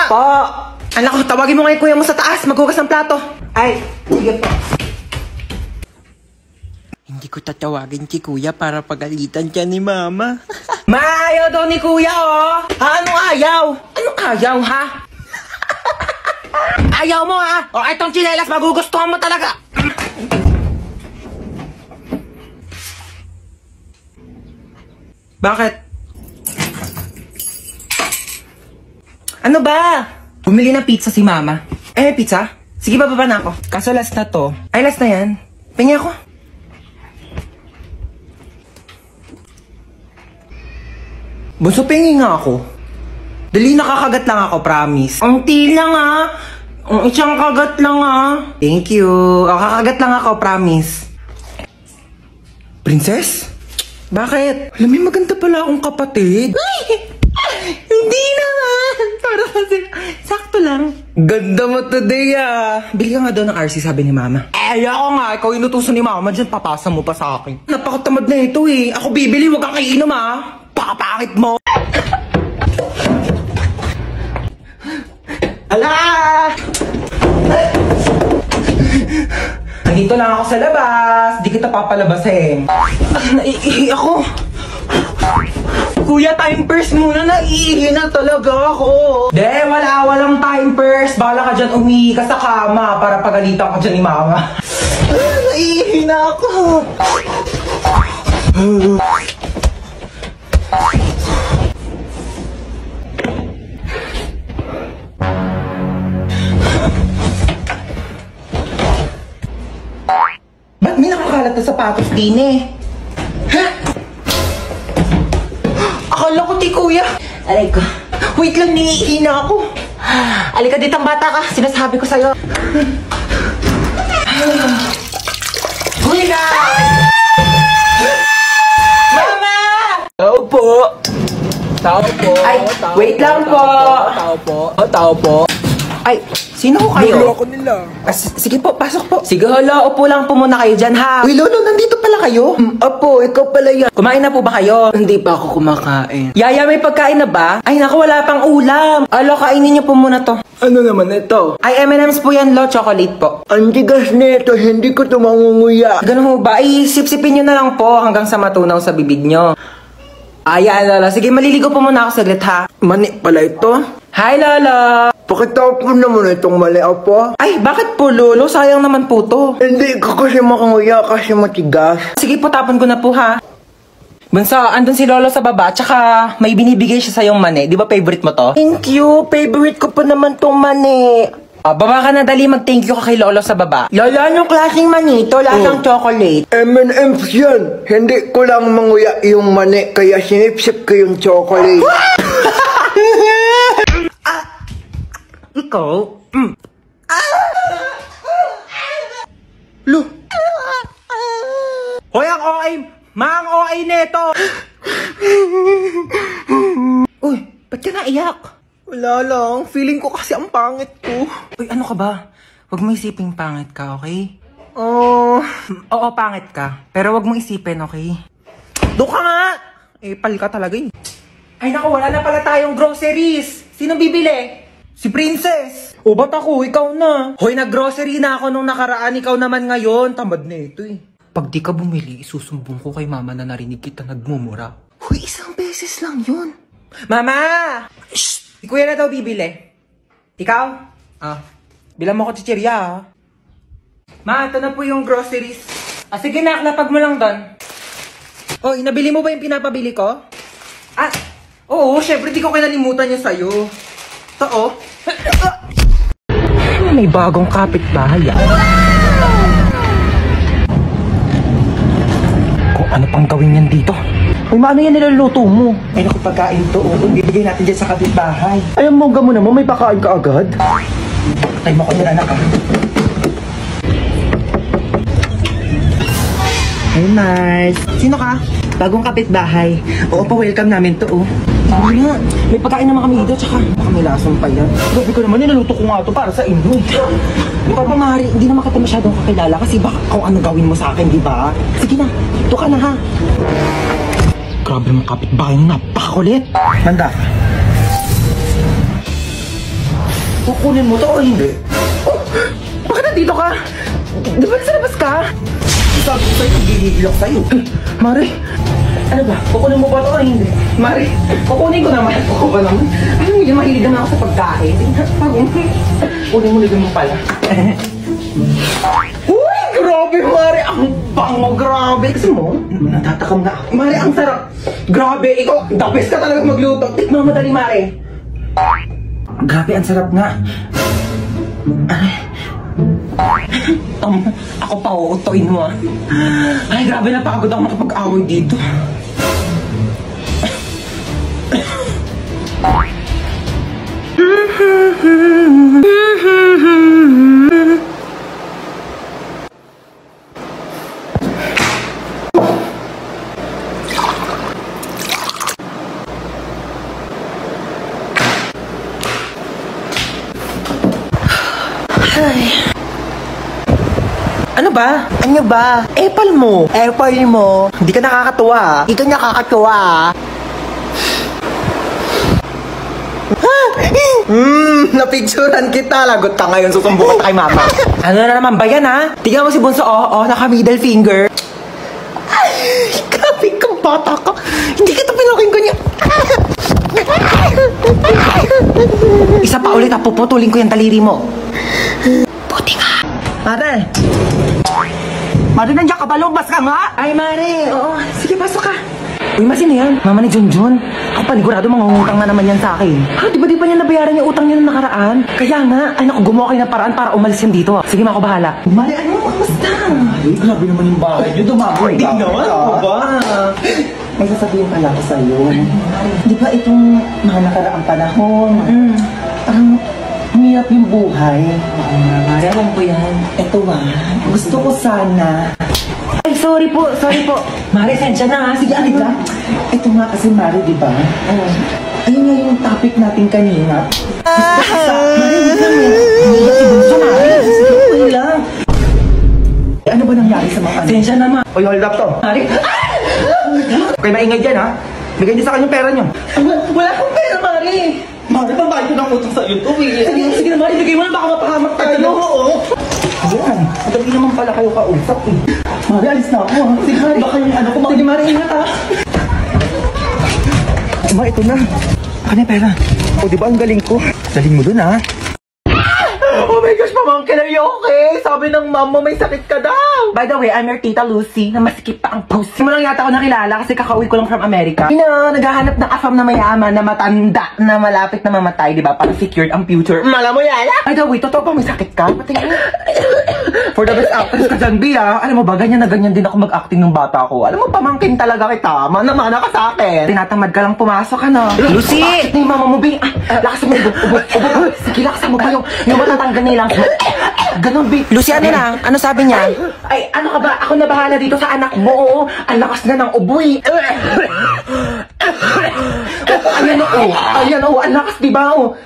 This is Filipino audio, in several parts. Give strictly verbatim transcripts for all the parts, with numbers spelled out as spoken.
Po! Anak ko, tawagin mo ngayon kuya mo sa taas. Maghugas ng plato. Ay, sige po. Hindi ko tatawagin si kuya para pagalitan siya ni mama. Maayaw daw ni kuya, oh! Ha, anong ayaw? Anong ayaw, ha? Ayaw mo, ha? O, itong tsinelas, magugustuhan mo talaga. Bakit? Ano ba? Bumili ng pizza si mama. Eh, pizza? Sige, bababa na ako. Kaso last na to. Ay, last na yan. Pingi ako. Bunso, pingi nga ako. Dali, nakakagat lang ako, promise. Ang ti lang, ha? Ang isang kagat lang, ha? Thank you. O, kakagat lang ako, promise. Princess? Bakit? Alam mo, maganda pala akong kapatid. Ay! Hindi naman! Para kasi, sakto lang. Ganda mo today, ah. Bili ka nga daw ng R C, sabi ni mama. Eh, ako nga. Ikaw inutusan ni mama dyan, papasa mo pa sa akin. Napakatamad na ito, eh. Ako bibili, huwag kang kainom, ah. Pakapangit mo. Ala! Nandito lang ako sa labas. Di kita papalabasin. Ah, naiihi ako. Kuya, time purse muna. Naiihi na talaga ako. De, wala. Walang time purse. Bala ka dyan umihi ka sa kama para pagalitan ka dyan ni mama. Ah, naiihi na ako. Ba't may nakakalat na sapatos din eh? Ha? Akala ko ti kuya. Aray ko. Wait lang, niihi na ako. Alika ditang bata ka. Sinasabi ko sa'yo. Kuya! Mama! Tao po. Tao po. Ay, tao wait po, lang tao po. Tao po. Tao po. Ay, sino ko kayo? Lolo ko nila. Ah, sige po, pasok po. Sige, hala, upo lang po muna kayo dyan, ha? Uy, Lolo, nandito pala kayo? Mm, Apo, ikaw pala yan. Kumain na po ba kayo? Hindi pa ako kumakain. Yaya, may pagkain na ba? Ay, naku, wala pang ulam. Alo, kainin niyo po muna to. Ano naman ito? Ay, M and M's po yan, lo. Chocolate po. Ang tigas nito, hindi ko ito mangunguya. Ganun ho ba? Ay, sip-sipin nyo na lang po hanggang sa matunaw sa bibig nyo. Ay, Lolo. Sige, maliligo po muna ako saglit, ha? Mani pala ito? Hi, Lolo. Pakita po naman itong mali, Apo. Ay, bakit po, Lolo? Sayang naman po to. Hindi ko kasi makanguya kasi matigas. Sige po, tapon ko na po, ha? Bunso, andun si Lolo sa baba, tsaka may binibigay siya sa'yong mani. Di ba favorite mo to? Thank you. Favorite ko pa naman tong mani. Ah, baba ka na, dali. Mag-thank you ka kay Lolo sa baba. Lolo, anong klaseng mani? Ito, lasang chocolate. M and M's yan. Hindi ko lang manguya yung mani, kaya sinipsip ko yung chocolate. Ah, ikaw? Mm. Lo. Hoy, ang O A! Mang O A neto! Uy, ba't ka naiyak? Wala lang. Feeling ko kasi ang pangit ko. Uy, ano ka ba? Huwag mo isiping pangit ka, okay? Oh. Oo, pangit ka. Pero huwag mo isipin, okay? Doon ka nga! Eh, pal ka talaga eh. Ay naku, wala na pala tayong groceries. Sino bibili? Si Princess. O ba't ako? Ikaw na. Hoy, nag-grocery na ako nung nakaraan. Ikaw naman ngayon. Tamad na ito eh. Pag di ka bumili, isusumbong ko kay mama na narinig kita nagmumura. Hoy, isang beses lang yun. Mama! Shh! Si kuya na daw bibili. Ikaw? Ah. Bilang mo ko chichirya, ha? Ma, ito na po yung groceries. Ah, sige na, lapag mo lang doon. Oh, inabili mo ba yung pinapabili ko? Ah, oo, syempre di ko kinalimutan yung sa'yo. Ito, oh. May bagong kapitbahay, ah. Kung ano pang gawin yan dito? Uy, maano yan niluluto mo? Ay, naku, pagkain to, oh. Bibigay natin dyan sa kapitbahay. Ay, ang mongga mo naman, may pakain ka agad. Patay mo ko nila, anak, ah. Hey, Mars. Sino ka? Bagong kapitbahay. Oo pa, welcome namin to, oh. Sabi nga, may pagkain naman kami dito, tsaka baka may lasong pa yan. Gabi ko naman, nilaluto ko nga to para sa inyo. Ikaw ba, Mari, hindi naman kita masyadong kakilala kasi baka kung ano gawin mo sa akin, di ba? Sige na, ito ka na, ha? Grabe mong kapitbahay mo, napakakulit. Manda. Kukunin mo to o hindi? Oh, bakit nandito ka? Di ba nasa labas ka? Sabi ko sa'yo, gigigil ako sa'yo. Mare, ano ba? Kukunin mo ba ito o hindi? Mare, kukunin ko naman. Ako ba naman? Ano mo yung mahilig na ako sa pagkain? Kukunin mo ligyan mo pala. Uy, grabe, Mare! Ang bango, grabe! Kasi mo, natatakam na ako. Mare, ang sarap! Grabe, ikaw, the best ka talaga magluto. Tikman mo dali, Mare. Grabe, ang sarap nga. Um, ako pa, uutoin mo ah. Ay, grabe, napagod ako makapag-away dito. Ano ba? Ano ba? Apple mo. Apple mo. Hindi ka nakakatuwa. Ito nakakatuwa. Hmm, napicturan kita. Lagot ka ngayon, susumbukan ka kay mama. Ano na naman ba yan ha? Tingnan mo si Bunso, oh, oh, naka middle finger. Ay, grabe kang bata ka. Hindi kita pinaking ganyan. Isa pa ulit, ha, puputulin ko yung taliri mo. Puti ka. Mare! Mare, nandiyan ka ba? Lumabas ka nga! Ay, Mare! Oo, sige, pasok ka. Uy, masino yan? Mama ni Junjun. Ako panigurado, mga utang na naman yan sa akin. Ha, di ba di ba niya nabayaran yung utang niya nung nakaraan? Kaya nga, ay naku, gumawa kayo ng paraan para umalis yan dito. Sige, ma, ako bahala. Mare, ano? Kamusta? Ay, grabe naman yung bahay niyo. Dumagoy Hindi naman, ako ba? May sasabihin pala ko sa'yo. Di ba itong mga nakaraang panahon? Mm. Parang hirap yung buhay. Oo nga, Mare, alam ko yan. Ito ah, gusto ko sana. Ay, sorry po, sorry po. Mare, sensya na ha. Sige, alig lang. Ito nga kasi, Mare, di ba? Oh. Ayun nga yung topic natin kanina. Gusto ko sa... Mare, hindi lang eh. Hindi si Bunso, Mare. Sige, okay lang. Ano ba nangyari sa mga ano? Sensya naman. Uy, hold up to. Mare, Okay, maingay dyan, ha? Bigyan niyo sa akin yung pera niyo. wala akong pera, Mare. Mare, babayad ko ng utang sa'yo to, eh. Sige, sige na, Mare. Bigay mo na, baka mapahamak tayo. Ano, oo. Ayan, madali naman pala kayo kausap eh. Mare, alis na ako ha. Sige, Mare. Baka yung ano ko. Sige, Mare, ingat ha. Ma, ito na. Baka na yung pera. O, di ba ang galing ko? Galing mo dun ha. Oh my gosh, pamangkin, are you okay? Sabi ng mom mo may sakit ka daw. By the way, I'm your tita Lucy, na masikip pa ang post. Hindi mo lang yata ako nakilala kasi kakauwi ko lang from America. Ina, naghahanap ng afam na mayaman, na matanda, na malapit na mamatay, di ba? Para secured ang future. Mala mo yan? By the way, totoo ba may sakit ka? Patingin. For the best actress ka dyan, Bia. Alam mo ba, ganyan na ganyan din ako mag-acting ng bata ko. Alam mo, pamangkin talaga kita. Mana-mana ka sa akin. Tinatamad ka lang pumasok, ano? Lucy! Bakit na yung mama mo, Bia? Ah, lakas mo, ubo, ubo, ubo. Sige, lakas mo ba yung, yung matatanggal na ilang. Ganon, Bia. Lucy, ano na? Ano sabi niya? Ay, ay, ano ka ba? Ako na bahala dito sa anak mo. Oo, ang lakas na ng uboy. Ayan, oo. Ayan, oo. Ang lakas, di ba? Oo.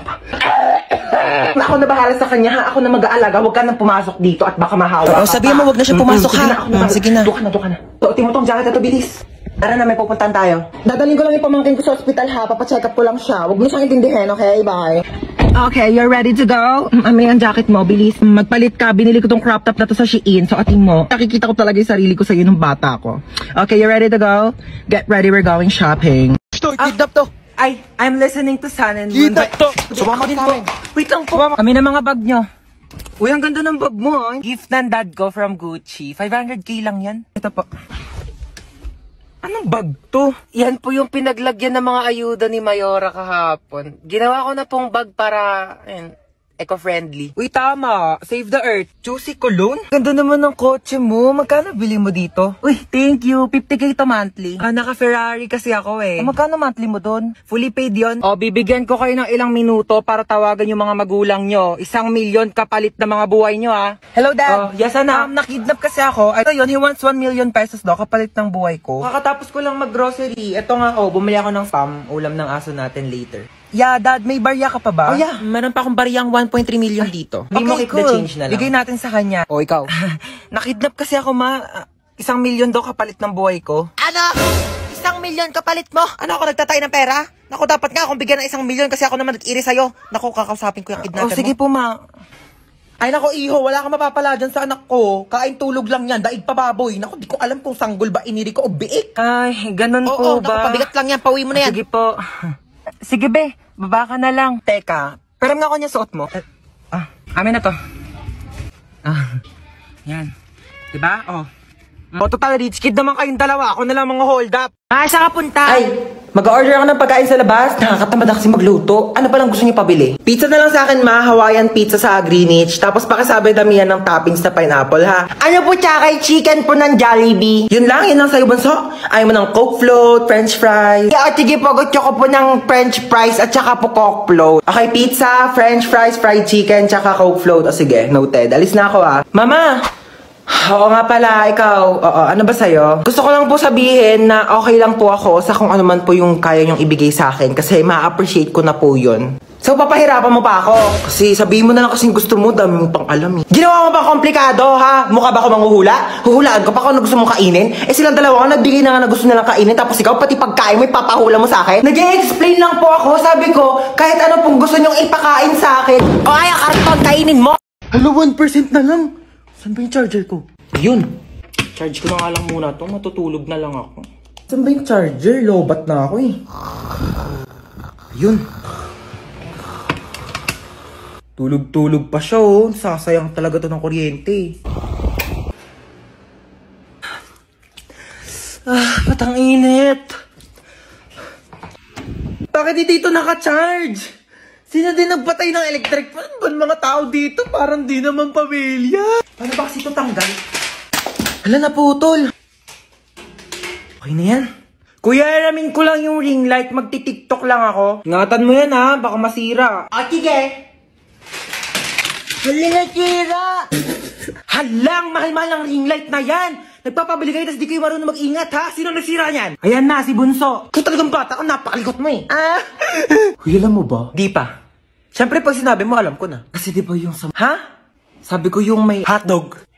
Ako na bahala sa kanya ha. Ako na mag-aalaga. Huwag ka nang pumasok dito at baka mahawa. Oh, sabihin mo, huwag na siya pumasok, sige ha? Na, ako na, Mm, sige na. Doon ka na, doon ka na. Tuotin mo tong jacket na to, bilis. Tara na, may pupuntahan tayo. Dadalhin ko lang yung pamangkin ko sa ospital ha. Papacheck up ko lang siya. Huwag mo siyang intindihin, okay? Bye. Okay, you're ready to go? Amay ang jacket mo, bilis. Magpalit ka. Binili ko tong crop top na to sa Shein. So, ating mo. Nakikita ko talaga yung sarili ko sa'yo nung bata ko. Okay, you ready to go? Get ready, we're going shopping. Kidnap to. Ay, I'm listening to Sun and Moon. Kidnap to. Sumama din po. Wait lang po. Kami na mga bag nyo. Uy, ang ganda ng bag mo. ah. Gift ng dad ko from Gucci. five hundred K lang yan. Ito po. Anong bag to? Yan po yung pinaglagyan ng mga ayuda ni Mayora kahapon. Ginawa ko na pong bag para, ayun, eco-friendly. Uy, tama. Save the earth. Juicy cologne? Ganda naman ng kotse mo. Magkano bili mo dito? Uy, thank you. fifty K to monthly. Ah, naka-Ferrari kasi ako eh. Magkano monthly mo dun? Fully paid yon. O, bibigyan ko kayo ng ilang minuto para tawagan yung mga magulang nyo. Isang milyon kapalit na mga buhay nyo, ah. Hello, Dad. Oh, yes, anak. Um, nakidnap kasi ako. Ito yun, he wants one million pesos daw kapalit ng buhay ko. Kakatapos ko lang mag-grocery. Ito nga, oh, bumili ako ng spam. Ulam ng aso natin later. Yeah, Dad, may barya ka pa ba? Oh, yeah. Meron pa akong bariyang one point three million dito. Hindi mo keep the change na lang. Bigay natin sa kanya. O, ikaw. Nakidnap kasi ako, ma. Isang milyon daw kapalit ng buhay ko. Ano? Isang milyon kapalit mo? Ano ako nagtatay ng pera? Naku, dapat nga akong bigyan ng isang milyon kasi ako naman nag-iri sa'yo. Naku, kakausapin ko yung kidnapper mo. O sige po, ma. Ay nako, iho, wala kang mapapala dyan sa anak ko. Kain tulog lang yan, daig pa baboy. Naku, di ko alam kung sanggol ba iniri ko o biik. Ay, ganun Oo, po naku, ba? pabigat lang yan, pauwi mo na yan. Sige po. Sige, be. Baba ka na lang. Teka, pero nga ako niya suot mo. Eh, ah, amin na to. Ah, yan. Diba? Oh. O, total rich kid naman kayong dalawa. Ako na lang mga hold up. Ah, saan ka punta? Ay, mag-order ako ng pagkain sa labas. Nakakatamad na kasi magluto. Ano palang gusto niyo pabili? Pizza na lang sa akin, ma. Hawaiian pizza sa Greenwich. Tapos pakisabi damihan ng toppings na pineapple, ha? Ano po tsaka chicken po ng Jollibee? Yun lang, yun lang sa'yo, bunso. Ayaw mo ng Coke float, French fries. Yeah, sige po, gusto ko po ng French fries at tsaka po Coke float. Okay, pizza, French fries, fried chicken, tsaka Coke float. O sige, noted. Alis na ako, ha? Mama! Oo nga pala, ikaw, oo, ano ba sa'yo? Gusto ko lang po sabihin na okay lang po ako sa kung ano man po yung kaya nyong ibigay sa akin kasi ma-appreciate ko na po yun. So, papahirapan mo pa ako? Kasi sabihin mo na lang kasing gusto mo, dami mo pang alam eh. Ginawa mo ba komplikado, ha? Mukha ba ako manghuhula? Huhulaan ko pa kung ano gusto mong kainin? Eh silang dalawa nga nagbigay na nga na gusto nilang kainin tapos ikaw pati pagkain mo ipapahula mo sa akin? Nag-i-explain lang po ako, sabi ko, kahit ano pong gusto nyong ipakain sa akin. O ay, karton, kainin mo! Hello, one percent na lang. Saan ba yung charger ko? Yun. Charge ko na nga lang muna to. Matutulog na lang ako. Saan ba yung charger? Lobat na ako eh. Yun. Tulog-tulog pa siya oh. Sasayang talaga to ng kuryente. Ah, patang init. Bakit di dito naka-charge? Sino din nagpatay ng electric fan? Ba't mga tao dito? Parang di naman pamilya. Paano ba kasi ito tanggal? Hala na putol. Okay na yan. Kuya, alamin ko lang yung ring light. Magti-tiktok lang ako. Ingatan mo yan ha. Baka masira. O, sige. Hala na sira. Halang mahal-mahal ang ring light na yan. Nagpapabili kayo tapos di kayo marunong mag-ingat ha. Sino nagsira niyan? Ayan na, si Bunso. Kung talagang bata ka, napakalikot mo eh. Ah. Kuya, alam mo ba? Di pa. Siyempre pag sinabi mo, alam ko na. Kasi di ba yung sa... Ha? Sabi ko yung may hotdog.